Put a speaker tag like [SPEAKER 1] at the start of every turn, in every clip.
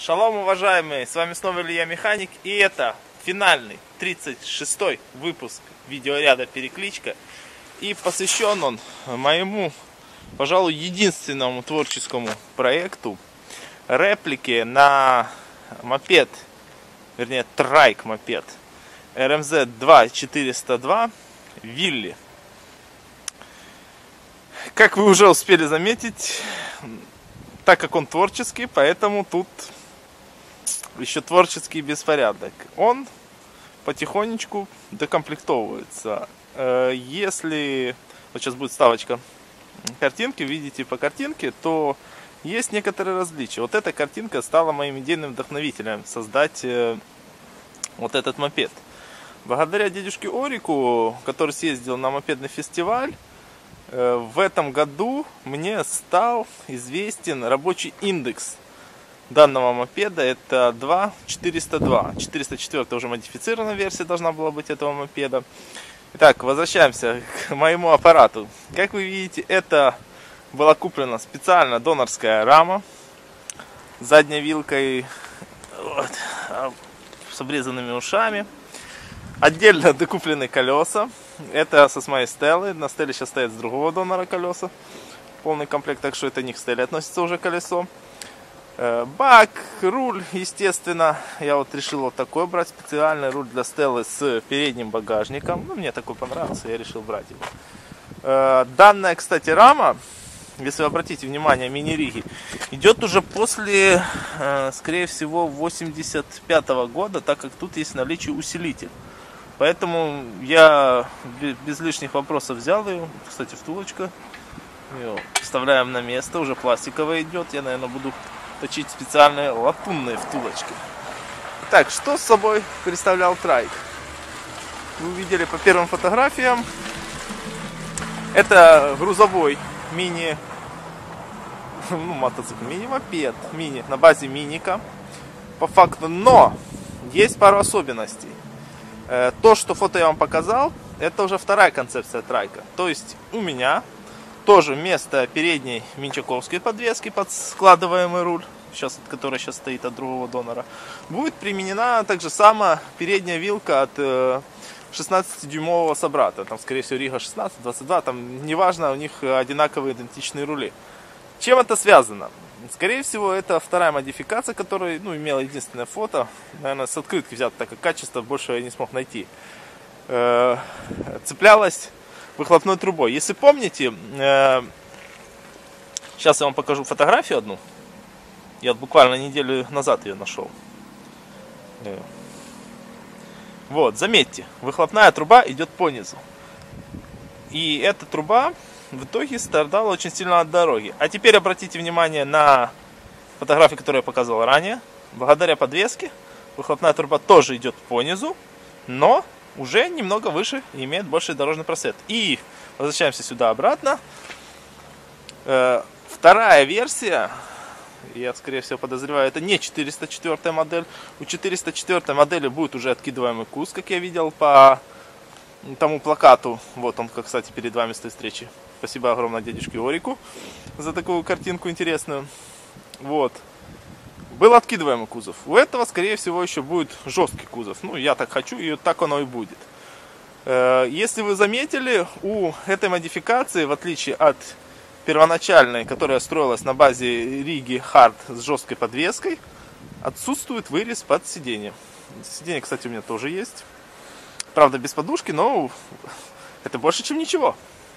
[SPEAKER 1] Шалом, уважаемые, с вами снова Илья Механик, и это финальный 36-й выпуск видеоряда «Перекличка», и посвящен он моему, пожалуй, единственному творческому проекту, реплике на мопед, вернее трайк мопед RMZ 2402 Вилли. Как вы уже успели заметить, так как он творческий, поэтому тут еще творческий беспорядок. Он потихонечку докомплектовывается. Если вот сейчас будет вставочка картинки, видите по картинке, то есть некоторые различия. Вот эта картинка стала моим идейным вдохновителем создать вот этот мопед. Благодаря дядюшке Орику, который съездил на мопедный фестиваль, в этом году мне стал известен рабочий индекс данного мопеда. Это 2402. 404 уже модифицированная версия должна была быть этого мопеда. Итак, возвращаемся к моему аппарату. Как вы видите, это была куплена специально донорская рама с задней вилкой, вот, с обрезанными ушами. Отдельно докуплены колеса. Это со моей стелы. На стеле сейчас стоят с другого донора колеса. Полный комплект, так что это не к стеле относится уже колесо. Бак, руль, естественно. Я вот решил вот такой брать. Специальный руль для стелы с передним багажником. Ну, мне такой понравился, я решил брать его. Данная, кстати, рама, если вы обратите внимание, мини-риги, идет уже после, скорее всего, 85-го года, так как тут есть наличие усилитель. Поэтому я без лишних вопросов взял ее. Кстати, втулочка. Ее вставляем на место. Уже пластиковая идет. Я, наверное, буду точить специальные латунные втулочки. Так, что с собой представлял трайк? Вы увидели по первым фотографиям. Это грузовой мини, мотоцикл, мини-мопед, мини, на базе миника. По факту, но есть пару особенностей. То, что фото я вам показал, это уже вторая концепция трайка. То есть у меня тоже вместо передней минчаковской подвески под складываемый руль, который сейчас стоит от другого донора, будет применена также самая передняя вилка от 16-дюймового собрата. Там, скорее всего, Рига 16, 22, там неважно, у них одинаковые идентичные рули. Чем это связано? Скорее всего, это вторая модификация, которая имела единственное фото. Наверное, с открытки взято, так как качество больше я не смог найти. Цеплялась выхлопной трубой. Если помните, сейчас я вам покажу фотографию одну. Я буквально неделю назад ее нашел. Вот, заметьте, выхлопная труба идет по низу. И эта труба в итоге страдала очень сильно от дороги. А теперь обратите внимание на фотографии, которые я показывал ранее. Благодаря подвеске выхлопная труба тоже идет по низу, но уже немного выше и имеет больший дорожный просвет. И возвращаемся сюда обратно. Вторая версия, я скорее всего подозреваю, это не 404 модель. У 404 модели будет уже откидываемый куз, как я видел по тому плакату. Вот он, кстати, перед вами с той встречи. Спасибо огромное дядюшке Орику за такую картинку интересную. Вот. Был откидываемый кузов. У этого, скорее всего, еще будет жесткий кузов. Ну, я так хочу, и так оно и будет. Если вы заметили, у этой модификации, в отличие от первоначальной, которая строилась на базе Риги Hard с жесткой подвеской, отсутствует вырез под сиденье. Сиденье, кстати, у меня тоже есть. Правда, без подушки, но это больше, чем ничего.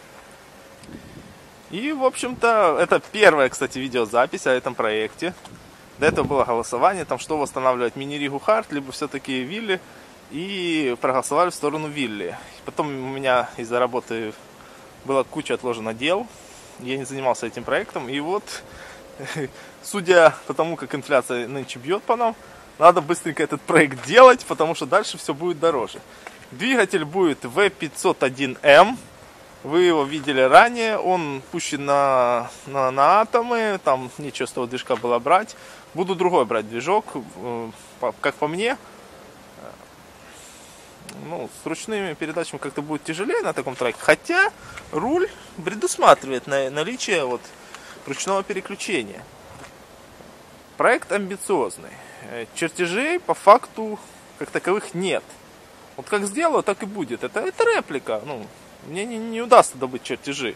[SPEAKER 1] И, в общем-то, это первая, кстати, видеозапись о этом проекте. До этого было голосование, там что восстанавливать, мини-ригу Хард, либо все-таки Вилли. И проголосовали в сторону Вилли. Потом у меня из-за работы была куча отложена дел. Я не занимался этим проектом. И вот, судя по тому, как инфляция нынче бьет по нам, надо быстренько этот проект делать, потому что дальше все будет дороже. Двигатель будет V501M. Вы его видели ранее, он пущен на атомы, там нечего с того движка было брать. Буду другой брать движок, как по мне. С ручными передачами как-то будет тяжелее на таком траке. Хотя руль предусматривает наличие ручного переключения. Проект амбициозный. Чертежей по факту как таковых нет. Вот как сделаю, так и будет. Это реплика. Ну, мне не удастся добыть чертежи.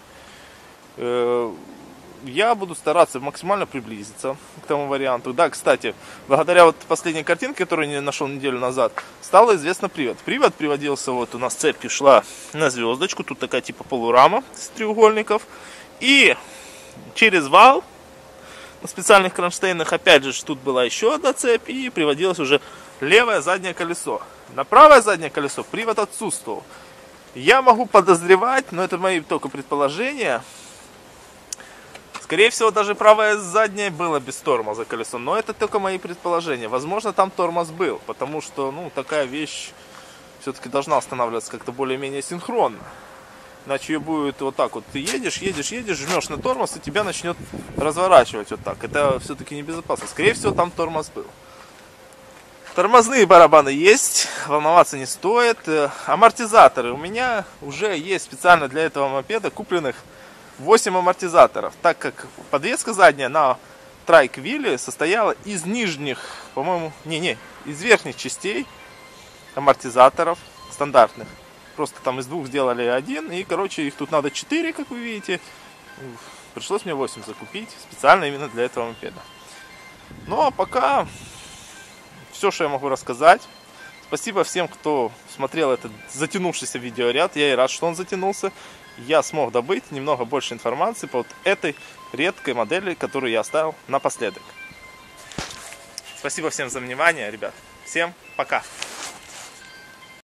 [SPEAKER 1] Я буду стараться максимально приблизиться к тому варианту. Да, кстати, благодаря вот последней картинке, которую я нашел неделю назад, стало известно привод. Привод приводился, вот у нас цепь шла на звездочку. Тут такая типа полурама с треугольников. И через вал на специальных кронштейнах, опять же, тут была еще одна цепь. И приводилось уже левое заднее колесо. На правое заднее колесо привод отсутствовал. Я могу подозревать, но это мои только предположения. Скорее всего, даже правое заднее было без тормоза колесо, но это только мои предположения. Возможно, там тормоз был, потому что, ну, такая вещь все-таки должна останавливаться как-то более-менее синхронно. Иначе ее будет вот так вот, ты едешь, жмешь на тормоз, и тебя начнет разворачивать вот так. Это все-таки небезопасно. Скорее всего, там тормоз был. Тормозные барабаны есть, волноваться не стоит. Амортизаторы. У меня уже есть специально для этого мопеда купленных 8 амортизаторов, так как подвеска задняя на трайк-вилле состояла из нижних, по-моему, из верхних частей амортизаторов стандартных. Просто там из двух сделали один, и, короче, их тут надо 4, как вы видите. Пришлось мне 8 закупить, специально именно для этого мопеда. Ну, а пока все, что я могу рассказать. Спасибо всем, кто смотрел этот затянувшийся видеоряд. Я и рад, что он затянулся. Я смог добыть немного больше информации по вот этой редкой модели, которую я оставил напоследок. Спасибо всем за внимание, ребят. Всем пока.